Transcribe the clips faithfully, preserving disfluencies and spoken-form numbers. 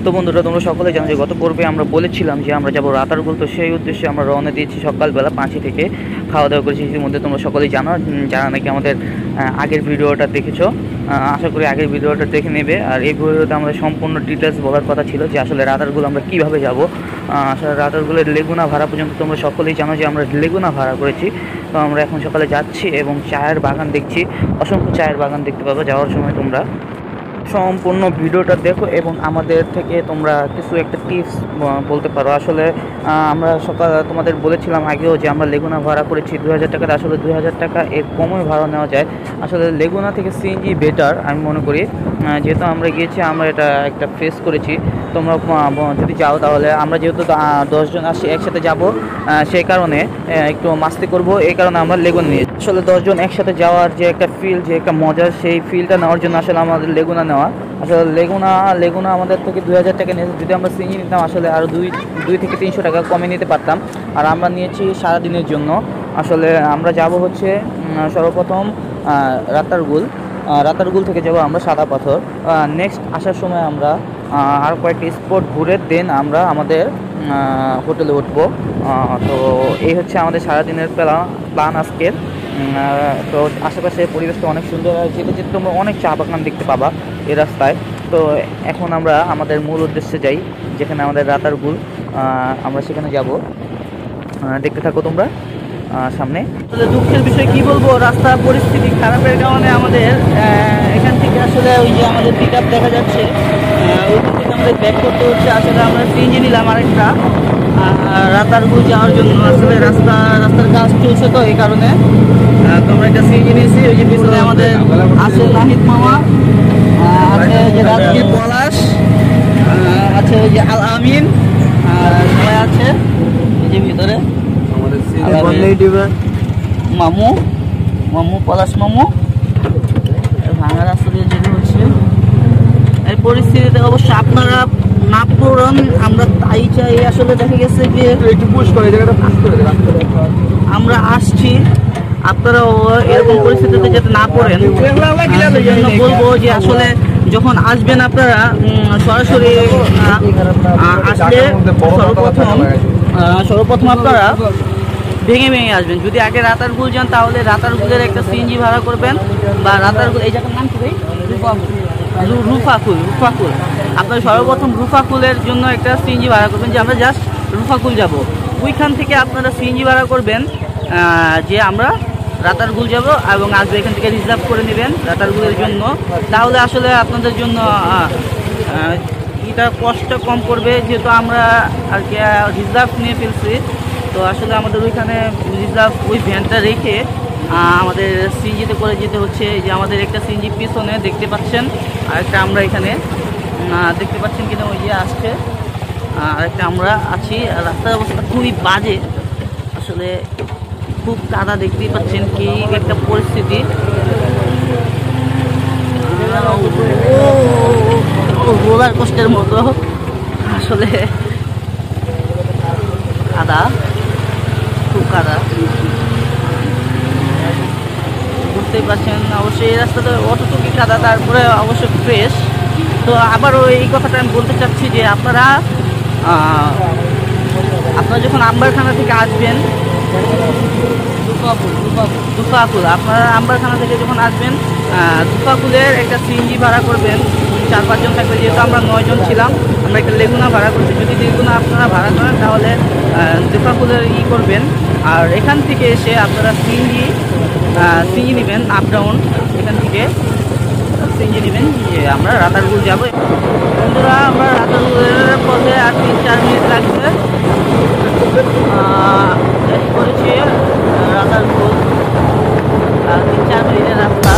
তো বন্ধুরা, তোমরা সকলে জানো যে গত পর্বে আমরা বলেছিলাম যে আমরা যাবো রাতারগুল। তো সেই উদ্দেশ্যে আমরা রওনা দিয়েছি সকালবেলা পাঁচি থেকে। খাওয়া দাওয়া করেছি ইতিমধ্যে, তোমরা সকলেই জানো যারা নাকি আমাদের আগের ভিডিওটা দেখেছো। আশা করি আগের ভিডিওটা দেখে নেবে। আর এই ভিডিওতে আমরা সম্পূর্ণ ডিটেলস বলার কথা ছিল যে আসলে রাতারগুল আমরা কীভাবে যাব। আসলে রাতারগুলের লেগুনা ভাড়া পর্যন্ত তোমরা সকলেই জানো যে আমরা লেগুনা ভাড়া করেছি। তো আমরা এখন সকালে যাচ্ছি এবং চায়ের বাগান দেখছি, অসংখ্য চায়ের বাগান দেখতে পাবো। যাওয়ার সময় তোমরা সম্পূর্ণ ভিডিওটা দেখো এবং আমাদের থেকে তোমরা কিছু একটা টিপস বলতে পারো। আসলে আমরা সকাল তোমাদের বলেছিলাম আগেও যে আমরা লেগুনা ভাড়া করেছি দুই হাজার টাকাতে। আসলে দুই হাজার টাকা এর কমই ভাড়া নেওয়া যায়। আসলে লেগুনা থেকে সিএনজি বেটার আমি মনে করি, যেহেতু আমরা গিয়েছি, আমরা এটা একটা ফেস করেছি। তোমরা যদি যাও তাহলে, আমরা যেহেতু দশজন আসছি একসাথে যাব, সেই কারণে একটু মাস্তি করব, এই কারণে আমরা লেগুনা নিয়ে। আসলে দশজন একসাথে যাওয়ার যে একটা ফিল, যে একটা মজা, সেই ফিলটা নেওয়ার জন্য আসলে আমাদের লেগুনা নেওয়া। আসলে লেগুনা লেগুনা আমাদের থেকে দুই হাজার টাকা নিয়েছে। যদি আমরা সিএনজি নিতাম আসলে আরও দুই দুই থেকে তিনশো টাকা কমে নিতে পারতাম। আর আমরা নিয়েছি সারাদিনের জন্য। আসলে আমরা যাব হচ্ছে সর্বপ্রথম রাতারগুল। রাতারগুল থেকে যাব আমরা সাদা পাথর। নেক্সট আসার সময় আমরা আর কয়েকটি স্পট ঘুরে দেন আমরা আমাদের হোটেলে উঠবো। তো এই হচ্ছে আমাদের সারাদিনের প্ল্যান প্ল্যান আজকের। তো আশেপাশে পরিবেশটা অনেক সুন্দর, যেতে যেতে তোমরা অনেক চা বাগান দেখতে পাবা এই রাস্তায়। তো এখন আমরা আমাদের মূল উদ্দেশ্যে যাই, যেখানে আমাদের রাতারগুল, আমরা সেখানে যাব। দেখতে থাকো তোমরা সামনে। দুঃখের বিষয় কি বলবো, রাস্তা পরিস্থিতি খারাপের কারণে আমাদের এখান থেকে আসলে ওই যে আমাদের পিক আপ দেখা যাচ্ছে, ওইখান থেকে আমাদের ব্যাক করতে হচ্ছে। আসলে আমরা সিএনজি নিলাম আরেকটা রাতারগুল যাওয়ার জন্য। আসলে রাস্তা রাস্তার কাজ চলছে, তো এই কারণে তো আমরা একটা সিএনজি নিয়েছি। ওই যে পিছনে আমাদের আছে নাহিদ মামা, আছে যে রাজগীর পলাশ, আছে ওই যে আল আমিন, সবাই আছে এই যে ভিতরে মামু মামু পলাশ মামু। ভাঙা রাস্তা দিয়ে যেতে হচ্ছে। এই পরিস্থিতিতে অবশ্য আপনারা না পড়েন, আমরা তাই চাই। আসলে দেখা গেছে যে আমরা আসছি, আপনারাও এরকম পরিস্থিতিতে যাতে না পড়েন জন্য বলবো যে আসলে যখন আসবেন আপনারা সরাসরি আসলে সর্বপ্রথম সর্বপ্রথম আপনারা ভেঙে ভেঙে আসবেন। যদি আগে রাতারগুল যান তাহলে রাতারগুলের একটা সিএনজি ভাড়া করবেন, বা রাতারগুল এই জায়গার নাম কি ভাই? রুফাকুল। রুফাকুল আপনার সর্বপ্রথম রুফাকুলের জন্য একটা সিএনজি ভাড়া করবেন, যে আমরা জাস্ট রুফাকুল যাব। ওইখান থেকে আপনারা সিএনজি ভাড়া করবেন যে আমরা রাতারগুল যাব, এবং আসবে এখান থেকে রিজার্ভ করে নেবেন রাতারগুলের জন্য। তাহলে আসলে আপনাদের জন্য এটা কষ্ট কম করবে, যেহেতু আমরা আর কি রিজার্ভ নিয়ে ফেলছি। তো আসলে আমাদের ওইখানে রিজার্ভ ওই ভ্যানটা রেখে আমাদের সিএনজিতে করে যেতে হচ্ছে। এই যে আমাদের একটা সিএনজি পিছনে দেখতে পাচ্ছেন, আর একটা আমরা এখানে দেখতে পাচ্ছেন কিনা, ওই যে আসছে আর একটা আমরা আছি। রাস্তার অবস্থা খুবই বাজে, আসলে খুব কাদা, দেখতেই পাচ্ছেন কি একটা পরিস্থিতি। রোলার কোস্টারের মতো আসলে কাদা, খুব কাদা, বুঝতেই পারছেন। অবশ্যই এই রাস্তাটা অতটুকু কাদা, তারপরে অবশ্য ফ্রেশ। তো আবারও এই কথাটা আমি বলতে চাচ্ছি যে আপনারা আপনারা যখন আম্বারখানা থেকে আসবেন, দুফাকুল আপনারা আম্বারখানা থেকে যখন আসবেন, দুফাকুলের একটা সিএনজি ভাড়া করবেন। চার পাঁচজন থাকবে, যেহেতু আমরা নয়জন ছিলাম, আমরা একটা লেগুনা ভাড়া করছি। যদি লেগুনা আপনারা ভাড়া করেন তাহলে দুফাকুলের ই করবেন। আর এখান থেকে এসে আপনারা সিএনজি সিএনজি নেবেন আপ ডাউন, এখান থেকে সিএনজি নেবেন যে আমরা রাতারগুল যাবো। বন্ধুরা, আমরা রাতারগুলের পথে আর তিন চার মিনিট লাগবে করেছি রাতারগুল, আর তিন চার মিনিটের রাস্তা।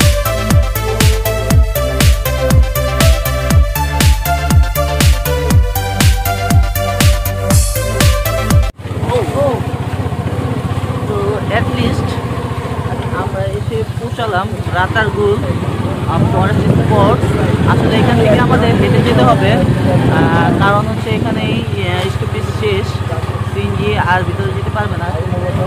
তো অ্যাটলিস্ট আমরা এসে পৌঁছালাম রাতারগুল ফরেস্ট স্পট। আসলে এখান থেকে আমাদের হেঁটে যেতে হবে, কারণ হচ্ছে এখানেই স্টপেজ শেষ, সিএনজি আর ভিতরে যেতে পারবে না,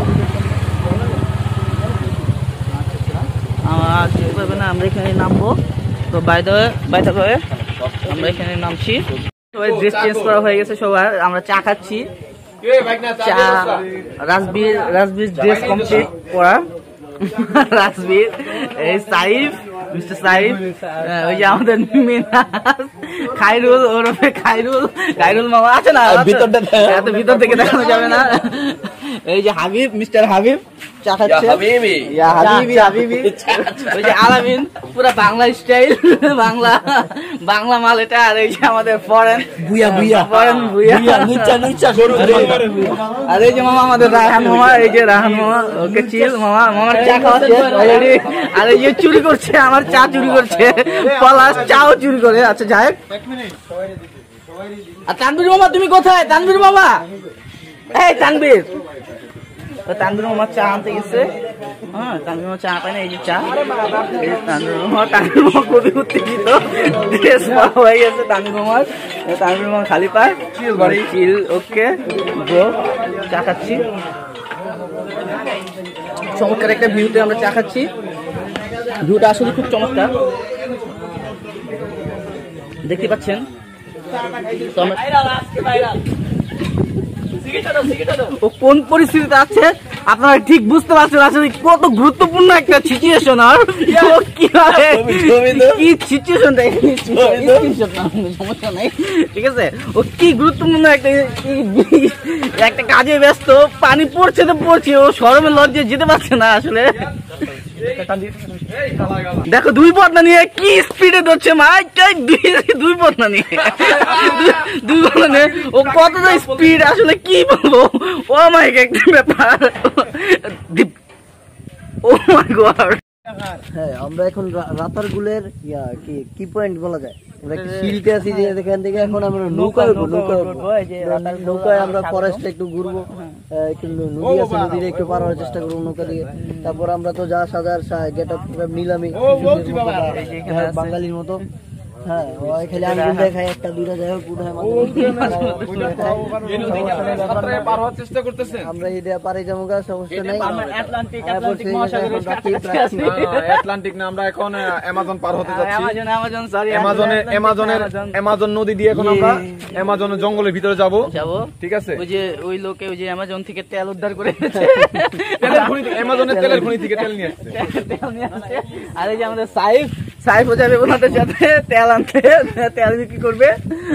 যেতে পারবে না। আমরা এখানে নামবো। তো by the way by the way আমরা এখানে নামছি। সবাই ড্রেস চেঞ্জ করা হয়ে গেছে সবার, আমরা চা খাচ্ছি। চা রাজবীর রাজবীর ড্রেস কমপ্লিট করা। রাজবীর, এই সাইফ, মিস্টার সাইফ, ওই যে আমাদের মিনাজ, খাইরুল ওরফে খাইরুল, খাইরুল মামা আছে না, এত ভিতর থেকে দেখানো যাবে না। এই যে হাবিব, মিস্টার হাবিব চা খাচ্ছে। হাবিবি হাবিবি হাবিবি ওই যে আলামিন, পুরো বাংলা স্টাইল, বাংলা বাংলা মাল এটা। আর এই যে আমাদের ফরেন বুয়া বুয়া ফরেন বুয়া নিচা নিচা শুরু। আর এই যে মামা আমাদের রায়হান মামা, এই যে রায়হান মামা, ওকে চিল মামা, মামার চা খাওয়াচ্ছে অলরেডি। আর এই যে চুরি করছে, আমার চা চুরি করছে, পলাশ চাও চুরি করে। আচ্ছা যাই। আর তানভীর মামা তুমি কোথায়? তানভীর মামা, এই তানভীর, তানভীর মামা চা আনতে গেছে। হ্যাঁ, তানভীর মামা চা পায় না, এই যে চা। তানভীর মামা তানভীর মামা খুবই উত্তেজিত, ড্রেস পরা হয়ে গেছে তানভীর মামার। তানভীর মামা খালি পায় চিল। ওকে ব্রো, চা খাচ্ছি। চমৎকার একটা ভিউতে আমরা চা খাচ্ছি। ভিউটা আসলে খুব চমৎকার, দেখতে পাচ্ছেন। ও কোন পরিস্থিতিতে আছে আপনারা ঠিক বুঝতে পারছেন, আসলে কত গুরুত্বপূর্ণ একটা সিচুয়েশন। আর কিভাবে কি সিচুয়েশনটা, সমস্যা নাই, ঠিক আছে। ও কি গুরুত্বপূর্ণ একটা একটা কাজে ব্যস্ত, পানি পড়ছে তো পড়ছে, ও শরমে লজ্জায় যেতে পারছে না আসলে। দেখো দুই পথনা নিয়ে কি স্পিডে ধরছে, মাই দুই পথনা নিয়ে দুই পথনা নিয়ে ও কতটা স্পিড, আসলে কি বলবো। ও মাই একটা ব্যাপার, ও মাই গড। হ্যাঁ, আমরা এখন রাতার গুলের ইয়া কি কি পয়েন্ট বলা যায়, আমরা একটা সিঁড়িতে আছি, যে এখান থেকে এখন আমরা নৌকায় উঠবো। নৌকায় নৌকায় আমরা ফরেস্টে একটু ঘুরবো, একটু নদী আছে, নদীতে একটু পার হওয়ার চেষ্টা করবো নৌকা দিয়ে। তারপর আমরা তো যা সাজার গেট আপ নিলামি বাঙালির মতো। হ্যাঁ, খালি আঙ্গুল দেখায়, একটা দুইটা যাই হোক আমরা এটা পারে যাবো, সমস্যা নাই। আটলান্টিক না, আমরা এখন অ্যামাজন পার হতে যাচ্ছি। অ্যামাজনের অ্যামাজনের অ্যামাজন নদী দিয়ে এখন আমরা অ্যামাজনের জঙ্গলের ভিতরে যাব যাব ঠিক আছে। ওই যে ওই লোকে ওই যে অ্যামাজন থেকে তেল উদ্ধার করে এনেছে, অ্যামাজনের তেলের খনি থেকে তেল নিয়ে আসছে, তেল নিয়ে আসছে। আর এই যে আমাদের সাইফ, সাইফ যাবে ওনাদের সাথে তেল আনতে, তেল বিক্রি করবে।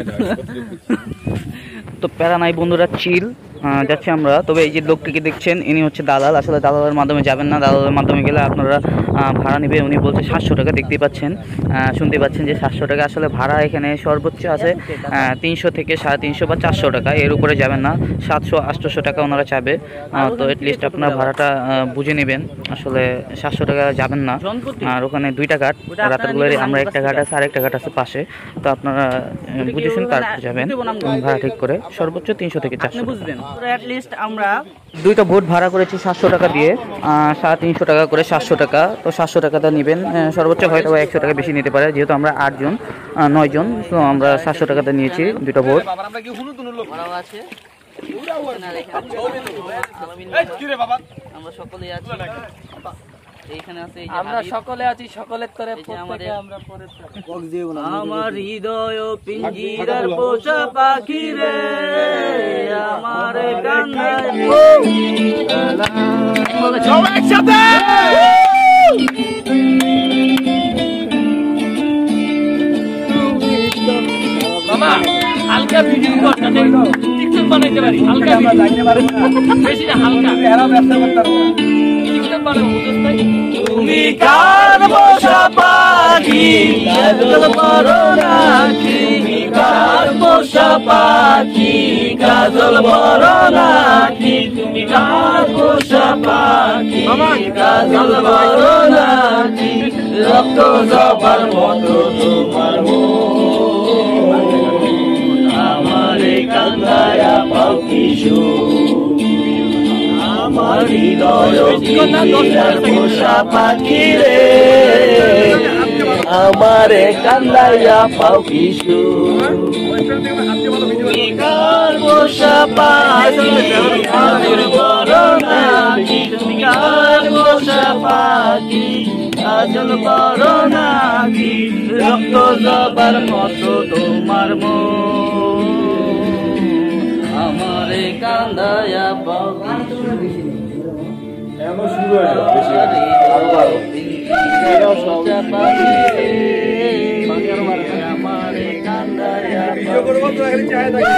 তো প্যারা নাই বন্ধুরা, চিল যাচ্ছি আমরা। তবে এই যে লোকটিকে দেখছেন, ইনি হচ্ছে দালাল। আসলে দালালের মাধ্যমে যাবেন না, দালালের মাধ্যমে গেলে আপনারা ভাড়া নেবে। উনি বলছে সাতশো টাকা, দেখতেই পাচ্ছেন, শুনতে পাচ্ছেন যে সাতশো টাকা। আসলে ভাড়া এখানে সর্বোচ্চ আছে তিনশো থেকে সাড়ে তিনশো বা চারশো টাকা, এর উপরে যাবেন না। সাতশো আটশোশো টাকা ওনারা চাবে, তো এটলিস্ট আপনার ভাড়াটা বুঝে নেবেন। আসলে সাতশো টাকা যাবেন না। আর ওখানে দুইটা ঘাট, রাতারগুলোর আমরা একটা ঘাট আছে, আরেকটা ঘাট আছে পাশে, তো আপনারা বুঝেছেন তারপর যাবেন ভাড়া ঠিক করে। সর্বোচ্চ তিনশো থেকে চারশো বুঝবেন। আমরা দুইটা বোট ভাড়া করেছি সাতশো টাকা দিয়ে, সাড়ে তিনশো টাকা করে সাতশো টাকা। তো সাতশো টাকাটা নেবেন, সর্বোচ্চ হয়তো একশো টাকা বেশি নিতে পারে, যেহেতু আমরা আটজন নয় জন, তো আমরা সাতশো টাকাতে নিয়েছি দুইটা বোট। আমরা সকলেই আছি, এইখানে আছে, আমরা সকলে আছি, সকলের তরে আমার হৃদয় পিঞ্জিরার পোষা পাখি রে, আমার একসাথে মামা হালকা ভিডিও করতে টিকটক বানাইতে পারি, হালকা আমরা যাইতে পারি বেশি না, হালকা এরা ব্যবসা করতে পারবো। তুমি কার পোষা পাখি, কাজল বড় নাকি, কার পোষা পাখি, কাজল বড় নাকি, তুমি কার পোষা পাখি, কাজল বড় নাকি, রক্ত জবার মতো তোমার মন, আমারে কান্দায়া পাও কিশোর, আমার হৃদয় পোষা পাখি রে, আমারে কান্দাইয়া পাও কিশোর, কার পোষা পাখি, কাজল বড় নাকি, কার পোষা পাখি, কাজল বড় নাকি, রক্ত জবার মতো তোমার মন, কান্দায়া পাখি এমন শুরু হয়ে গেল বেশি আরো বারো এটাও সব আমারে কান্দায়া ভিডিও করব তো এখানে চায় থাকি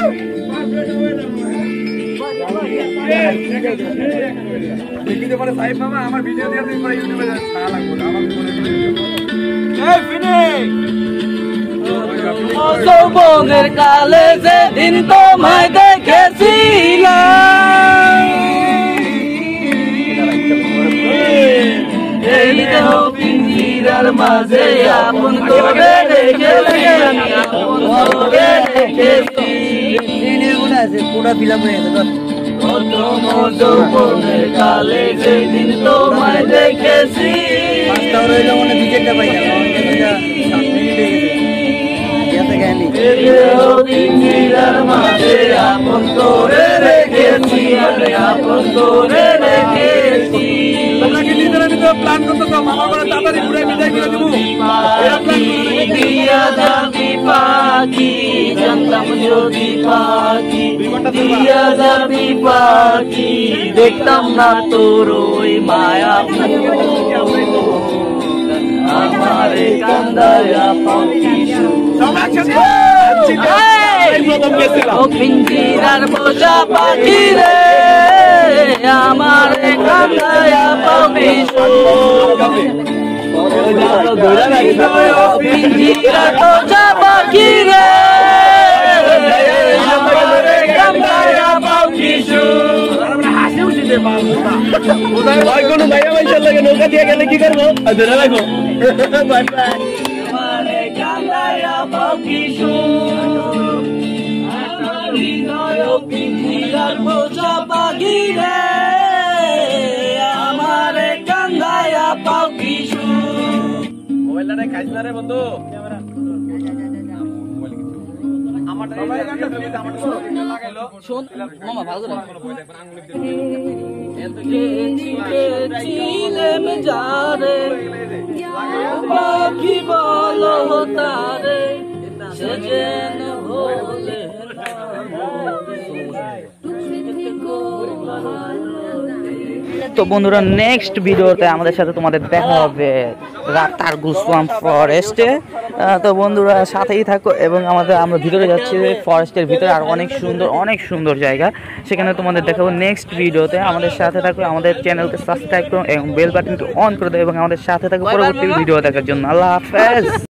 দেখিতে পারে সাহেব মামা আমার ভিডিও দিয়ে তুমি পরে ইউটিউবে ছাড়া লাগবে আমার মনে করে এই ফিনিশ যৌবনের কালে যে দিন তোমায় দেখেছিলাম এই দেহ পিঞ্জিরার মাঝে আপন করে রেখেছিলাম আপন করে রেখেছি পুরা ফিলাম হয়ে গেছে যৌবনের কালে যে দিন তোমায় দেখেছি পাঁচটা রইল মানে বিকেটটা পাই না সাত মিনিট হয়ে গেছে জ্ঞানী পিঞ্জিরার মাঝে আপন করে রেখেছি আপন করে রেখেছি তোমরা কি নিজেরা নিজেরা প্ল্যান করতেছো মামা করে তাড়াতাড়ি ঘুরে বিদায় করে দেবো এরা প্ল্যান করে দিয়া যাবি পাখি জানতাম যদি পাখি দিয়া যাবি পাখি দেখতাম না তোর ওই মায়া আমারে কান্দায়া পাখি সব একসাথে এই প্রথম গেছিলাম ও পিঞ্জিরার বোঝা পাখি রে আমারে কান্দায়া পাখি পিঞ্জিরার বোঝা পাখি রে আমারে কান্দায়া পাখি আমরা হাসি উঠিতে পারবো না ওদাই ভাই কোন ভাইয়া ভাইয়ার লাগে নৌকা দিয়ে গেলে কি করব ধরে রাখো বাই বাই আমারে কান্দায়া পাখি পিঞ্জিরার বোঝা পাখি রে আমারে কান্দায়া পাখি মোবাইলটা রে খাইছ না রে বন্ধু আমারটা লাগাইলো শোন মামা ভালো করে ছিলেম যারে পাখি বলো তারে সে যেন হলে তো বন্ধুরা নেক্সট ভিডিওতে আমাদের সাথে তোমাদের দেখা হবে রাতার গুসওয়াম ফরেস্টে। তো বন্ধুরা সাথেই থাকো এবং আমাদের আমরা ভিতরে যাচ্ছি ফরেস্টের ভিতরে আর অনেক সুন্দর অনেক সুন্দর জায়গা, সেখানে তোমাদের দেখাবো নেক্সট ভিডিওতে। আমাদের সাথে থাকো, আমাদের চ্যানেলকে সাবস্ক্রাইব করো এবং বেল বাটনটি অন করে দেবো এবং আমাদের সাথে থাকো পরবর্তী ভিডিও দেখার জন্য। আল্লাহ হাফেজ।